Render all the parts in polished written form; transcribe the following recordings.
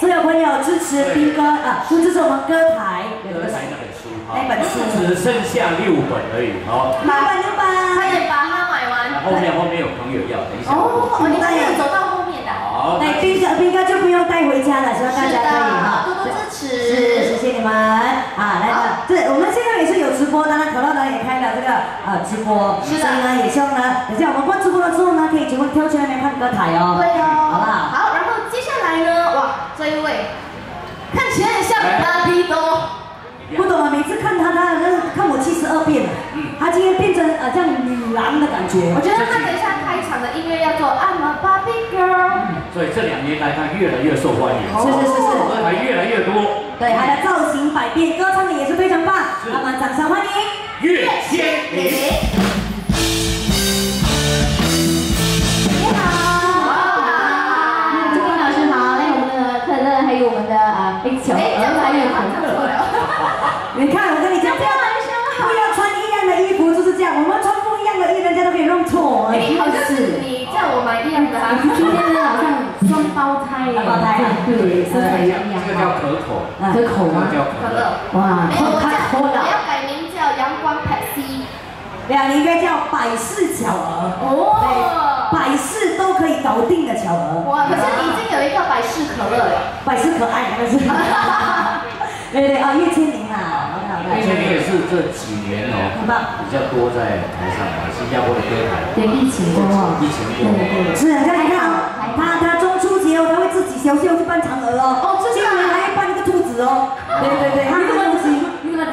所有朋友支持兵哥啊，支持我们歌台那本书， 那本书只剩下6本而已，好 ，6本， 快点把它买完。 后面有朋友要，等一下。 哦，你们有走到后面的。 好， 对，兵哥就不用带回家了，希望大家可以哈， 多多支持。 是，谢谢你们啊，来吧，对，我们现在也是有直播，当然可乐呢也开了这个直播，所以呢也希望呢，等下我们关直播了之后呢，可以请挑去那边看歌台哦， 对哦， 好不好？ 好，然后接下来呢，哇，这一位看起来很像芭比多。 不懂啊，每次看他看我72遍了，他今天变成这样女郎的感觉。 我觉得他等一下开场的音乐要做 I'm a Barbie Girl。 所以这2年来他越来越受欢迎， 是， 歌台越来越多。 对，他的造型百变，歌唱的也是非常棒，那么掌声欢迎岳千里。 你好， 朱斌老师好，还有我们的可乐，还有我们的冰球，还有可乐。 你看，我跟你讲，不要穿一样的衣服，就是这样。我们穿不一样的衣服，人家都可以弄错。 哎，好像是你叫我买一样的啊。 今天呢好像双胞胎，对，身材一样。 这个叫可口， 可口吗？ 叫可乐。 哇， 我要改名叫阳光 Pepsi。 你应该叫百事巧儿哦，百事都可以搞定的巧儿。 哇，可是你已经有一个百事可乐了， 百事可爱，那是。对啊，岳千里啊， 岳千里也是这几年比较多在台上新加坡的歌台。 对，疫情过后， 对，是，你看他中秋节他会自己小秀去扮嫦娥哦，今年还会扮一个兔子哦，对，他很用心，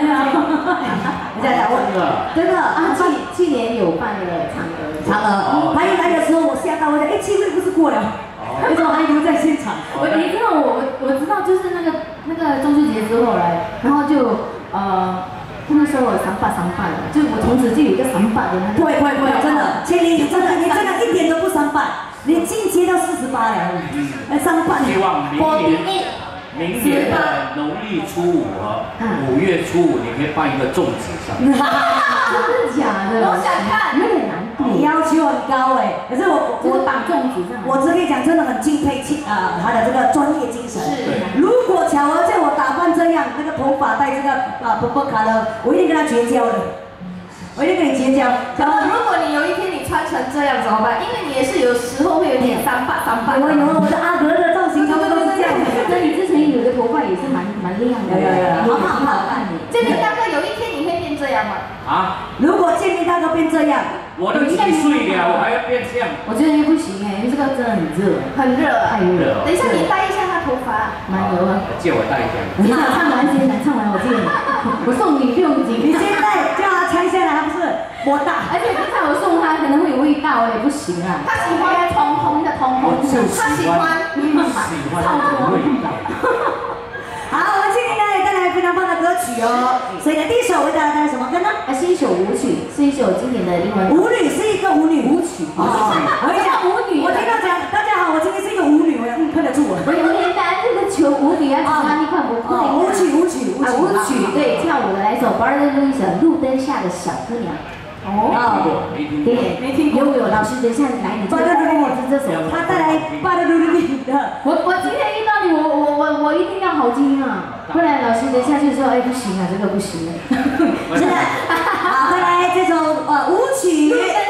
真的啊， 去年有办了嫦娥，他一来的时候我吓到，我讲气氛不是过了。为什么还留在现场？ 你知道我知道就是那个中秋节之后来，然后就他们说我3八了，就我从此就有一个3八的那个。 会，真的，千里你真的一点都不3八，你进阶到48了，3八。 希望明年的农历初5和5月初5，你可以办一个粽子上。 真的假的？ 我想看， 有点难度， 你要求很高哎。可是我绑粽子上， 我只可以讲，真的很敬佩他的这个专业精神。 是。 如果巧儿叫我打扮这样，那个头发戴这个purple color，我一定跟他绝交的。我一定跟你绝交。 如果你有一天你穿成这样怎么办？因为你也是有时候会有点3八。 我的阿德的造型差不多是这样的。 跟你之前有的头发也是蛮亮的， 有，好看你。 建明大哥，有一天你会变这样吗？ 啊？ 如果建明大哥变这样， 我都几岁了，我还要变这样？ 我觉得不行哎，因为这个真的很热， 很热， 太热。 等一下你带一下他头发， 蛮油的。 借我带一下。 你想唱完先来，唱完我借你，我送你不用紧。 你现在叫他拆下来，他不是多大？ 而且刚才我送他可能会有味道哎，不行啊。 他喜欢通红的，他喜欢有味道。 好，我们今天呢也带来非常棒的歌曲哦。所以呢，第一首为大家带来什么歌呢？ 是一首舞曲，是一首经典的英文舞女，是一个舞女舞曲。 我跟你讲，舞女，我听到讲，大家好，我今天是一个舞女，我看得住我。 我有年代这个球舞女啊，你看不会？ 舞曲， 对，跳舞的来一首 Barry Lewis 路灯下的小姑娘。对， 没听过。 有老师，等一下来，你这首， 他带来巴勒鲁里的。 我今天遇到你，我一定要好听啊，不然老师等一下就说，哎不行啊，这个不行。 是的，好，再来这首舞曲。